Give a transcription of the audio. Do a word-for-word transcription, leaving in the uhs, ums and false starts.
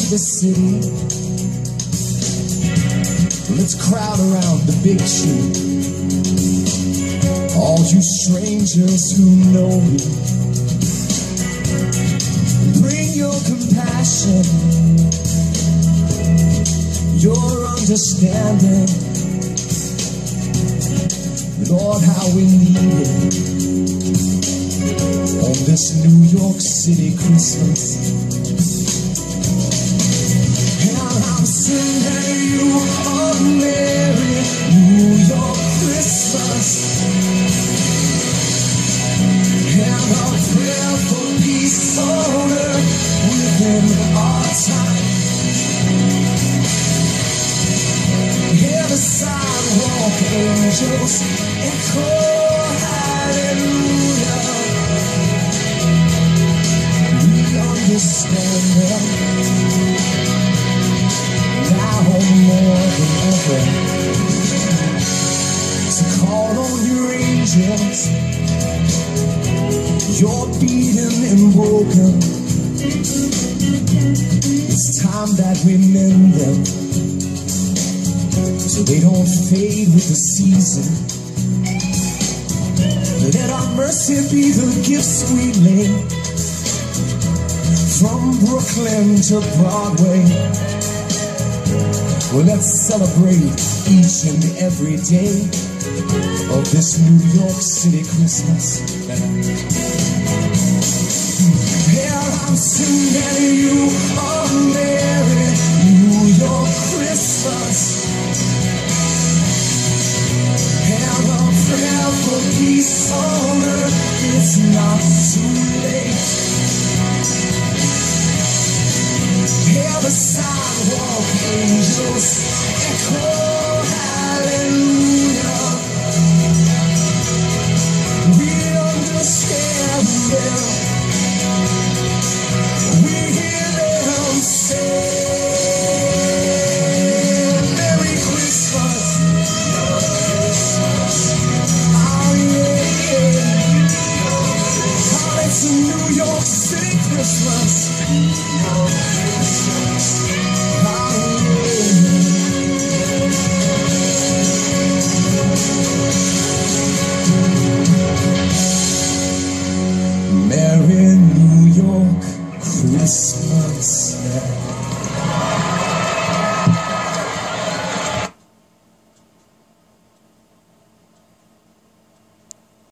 to the city. Let's crowd around the big tree. All you strangers who know me, bring your compassion, your understanding. Lord, how we need it on this New York City Christmas. And I'm sending you a merry New York Christmas, and a prayer for peace on earth within our time. Hear the sidewalk angels echo hallelujah. We understand them now more than ever. So call on your angels. You're beaten and broken. It's time that we mend them, so they don't fade with the season. Let our mercy be the gifts we lay from Brooklyn to Broadway. Well, let's celebrate each and every day of this New York City Christmas. Here I'm sending you